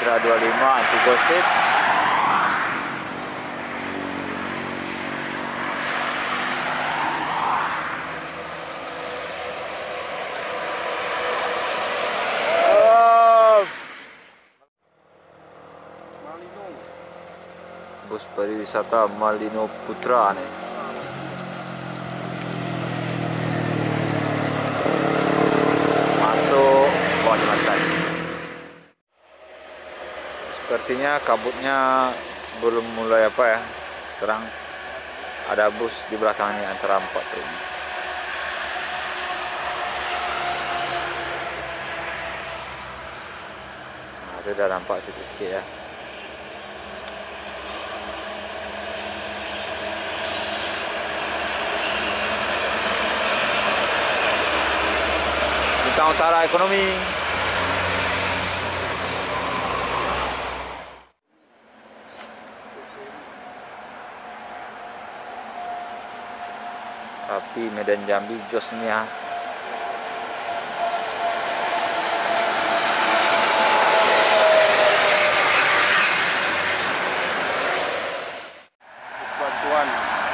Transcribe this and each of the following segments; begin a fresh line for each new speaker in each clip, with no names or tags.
Indra 25 anti gosip. Bus pariwisata Malino Putra nih. Masuk bawah jembatan. Sepertinya kabutnya belum mulai apa ya. Terang ada bus di belakangnya antara 4 truk. Nah, itu udah nampak sedikit ya. Bintang Utara Ekonomi. Tapi Medan Jambi josnya.
Bantuan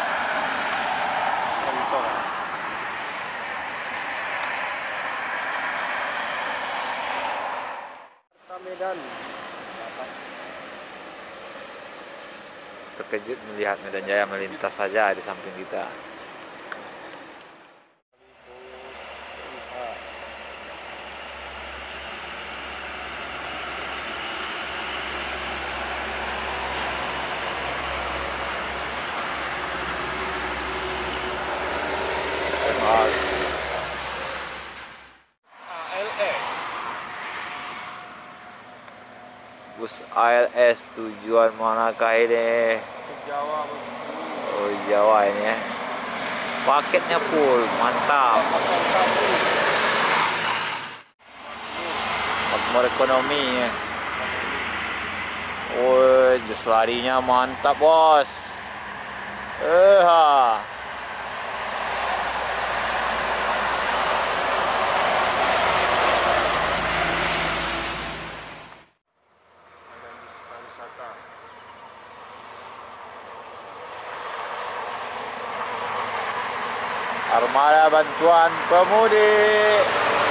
kantor. Medan.
Terkejut melihat Medan Jaya melintas saja di samping kita. Bus ALS tujuan manakah ini?
Jawa.
Oh, Jawa ini ya. Paketnya full, mantap. Makmur Ekonomi ya. Oh, jus larinya mantap, bos. Armada Bantuan Pemudik.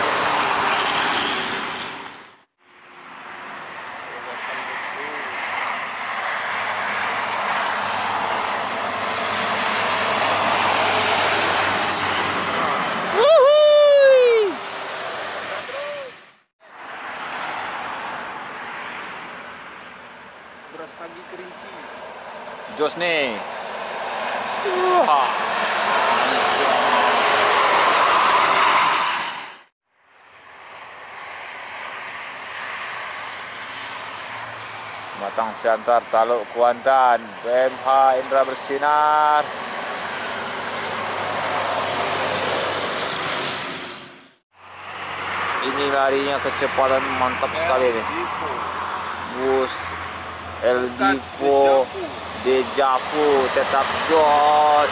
Beras lagi kerinci.
Jos nih. Matang Siantar Taluk Kuantan, BMH Indra bersinar. Ini larinya kecepatan mantap sekali nih. Bus El Divo Dejavu tetap jos.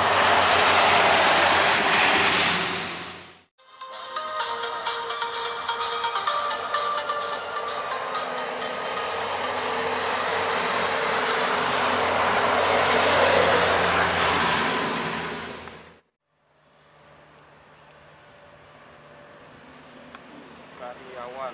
Karyawan.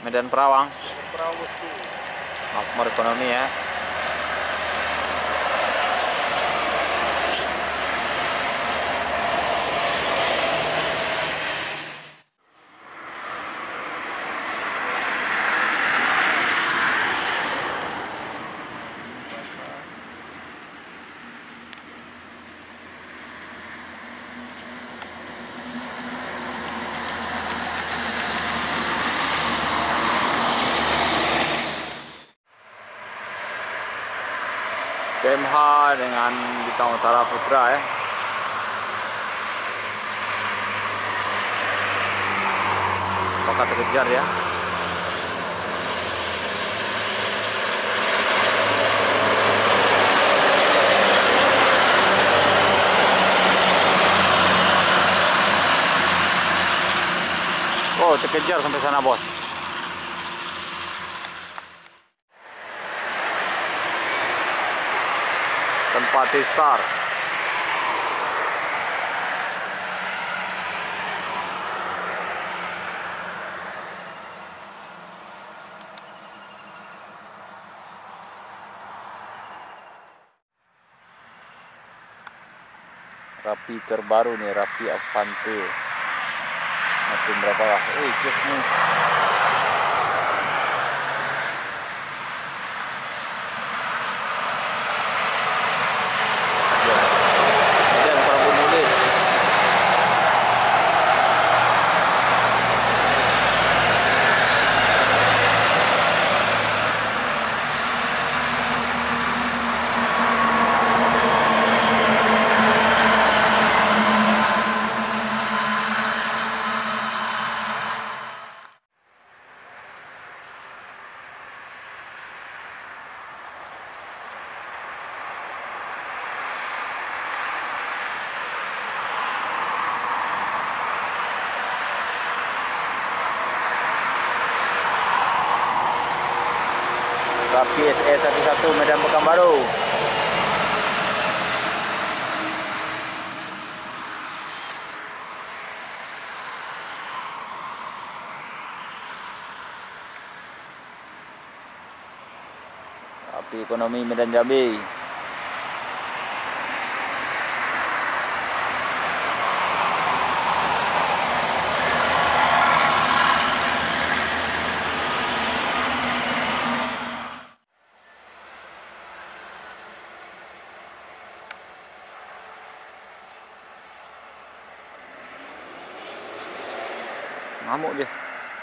Medan Perawang,
Perawat tuh.
makmur ekonomi ya. PMH dengan Bintang Utara Putra ya. Apakah terkejar ya? Oh, terkejar sampai sana bos. Tempati Star. Rapi terbaru nih, Rapi Avante. Makin berapa lah? Just nih. Rapi SE11 Medan Pekanbaru. Rapi Ekonomi Medan Jambi. Ngamuk dia.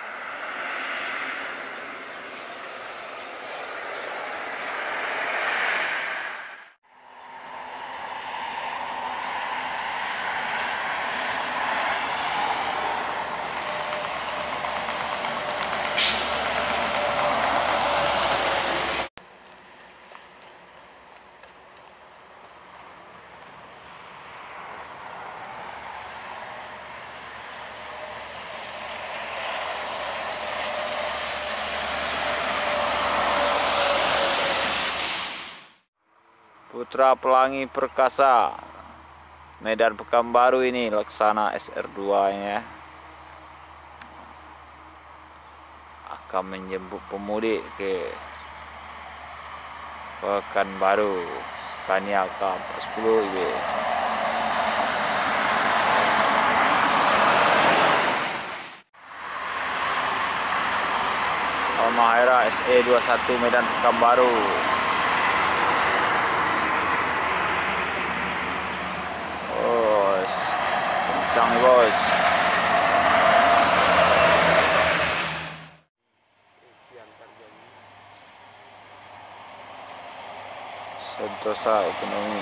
Putra Pelangi Perkasa Medan Pekanbaru ini Laksana SR2 nya akan menjemput pemudik ke Pekanbaru. Scania K10 IB. Almahera SE21 Medan Pekanbaru. Kencang nih bos. Sentosa Ekonomi.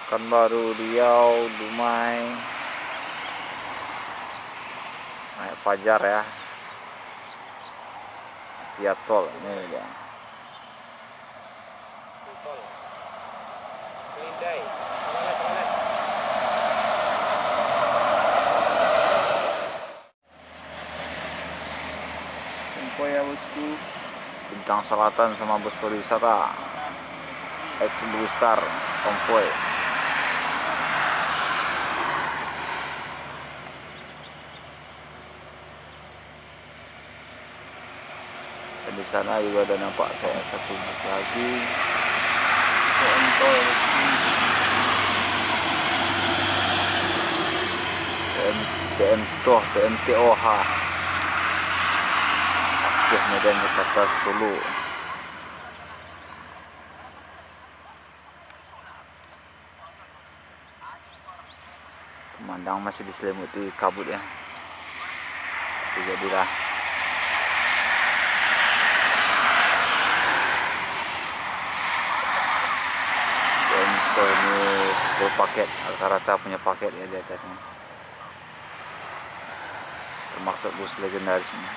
Pekanbaru, Riau, Dumai, naik Fajar ya, via tol ini dia.
Tol. Lindai. Toilet. Tempoy ya bosku.
Bintang Selatan sama bus pariwisata Ex Blue Star konvoy. Dan di sana juga ada nampak kayak satu bus lagi. Konvoy TMTOH Aceh Medan Jakarta Solo. Pemandangan masih diselimuti kabut ya. Itu jadilah contoh ini full paket, rata-rata punya paket ya di atasnya, termasuk bus legendaris ini.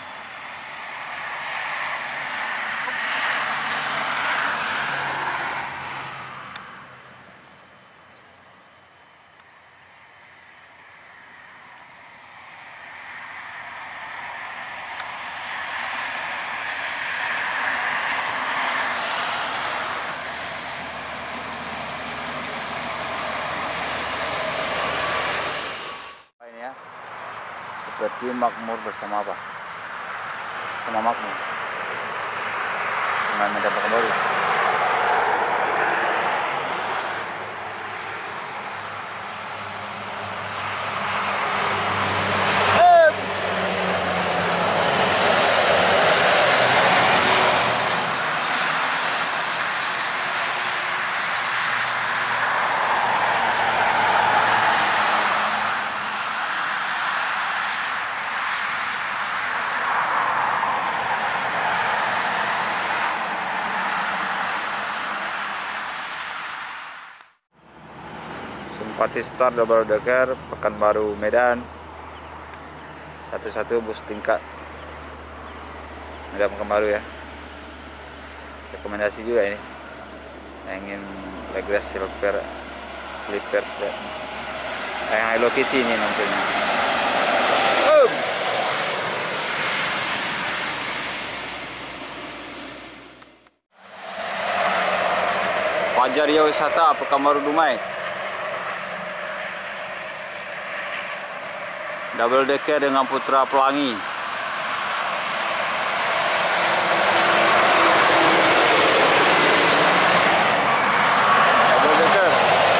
Ini ya, seperti makmur bersama apa? Bersama makmur. Dengan Medan Pekanbaru. Simpati Star double decker Pekanbaru Medan, satu-satu bus tingkat Medan Pekanbaru ya. Rekomendasi juga ini yang ingin Legas Silver Clippers ya. Yang Hello Kitty ini nantinya. Fajar ya wisata Pekanbaru Dumai. Double decker dengan Putra Pelangi. Double decker.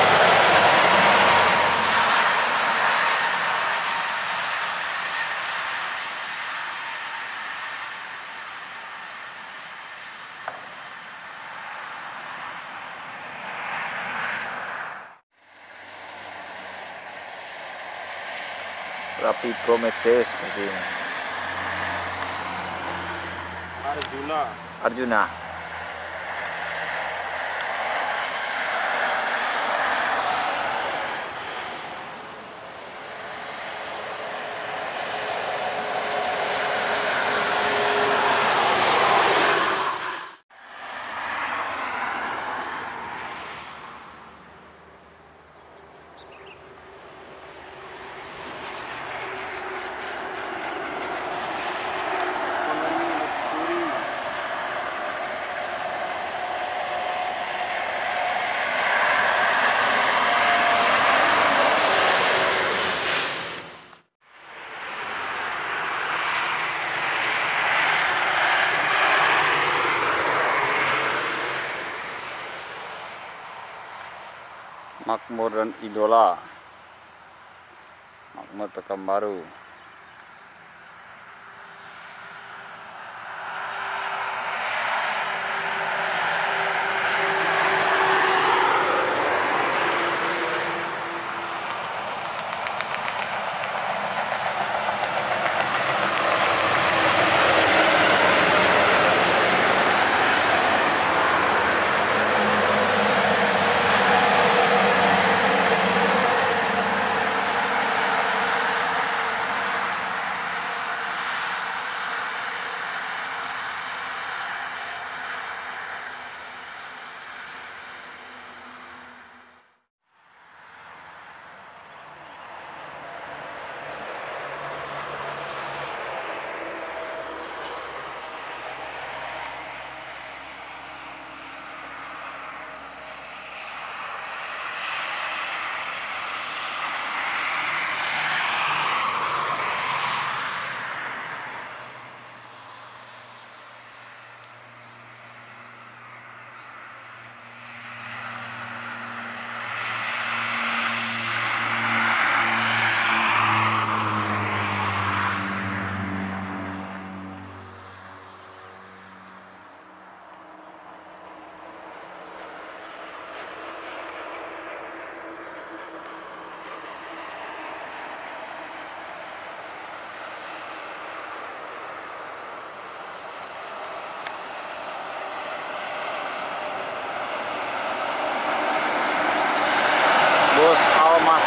Rapi Prometheus seperti ini. Arjuna. Makmur dan Idola. Makmur Pekanbaru.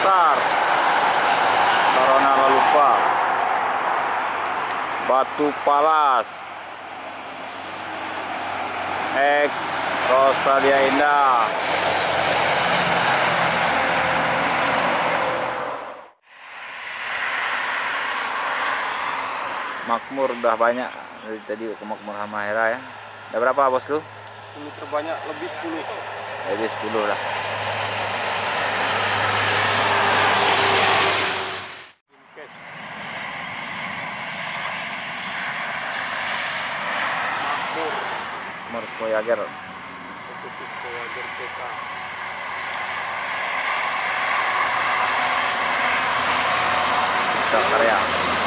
Makassar, Corona lupa. Batu Palas, X Rosalia Indah. Makmur udah banyak dari tadi ke Makmur Halmahera ya. Ada berapa bosku?
Ini terbanyak lebih 10.
Lebih 10 lah.
Inkes. Makmur.
Makmur Voyager.
Eksekutif Voyager PK.
Karya.